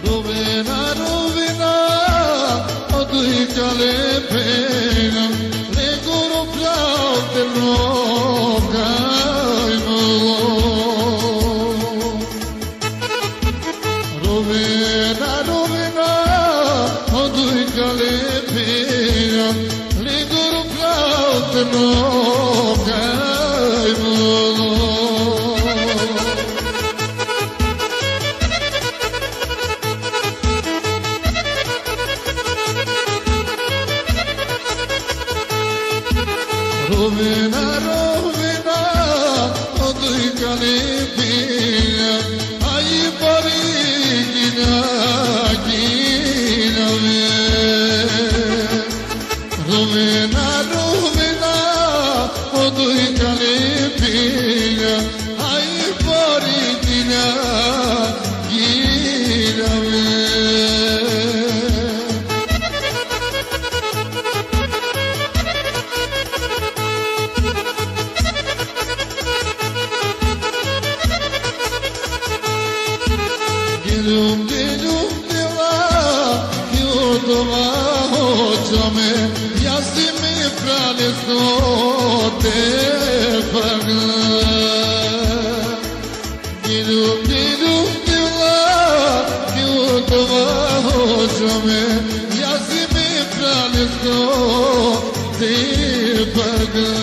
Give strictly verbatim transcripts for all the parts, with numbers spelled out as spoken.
Rovena, rovena, odui cale pena, le goro plau te logai molo. Rovena, rovena, odui cale pena, le goro plau te logai molo. Rovena, rovena, odui calipina, ai parigina, gina me. Rovena, rovena, odui calipina, ai parigina, gina me. Dilum dilum dila, yuduma hocame, yasimi pralisto te paga. Dilum dilum dila, yuduma hocame, yasimi pralisto te paga.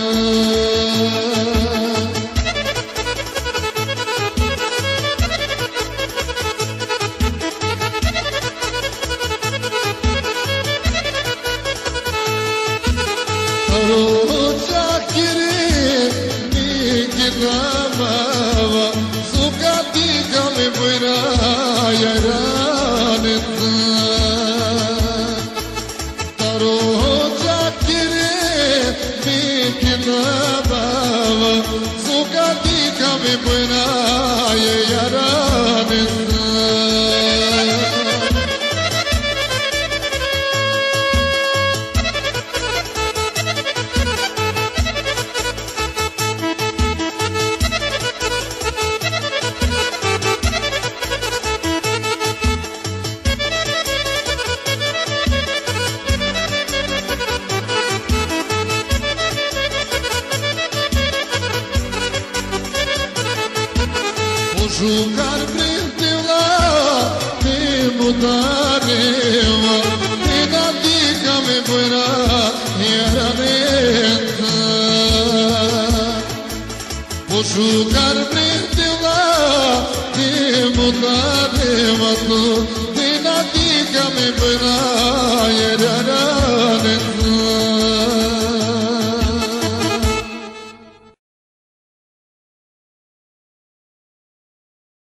Namava sukati kame pura yaranita taro chakire bikinamava sukati kame pura yaranita Jugar brindila, te mudareva, te natica me fuera yaraneta. Jugar brindila.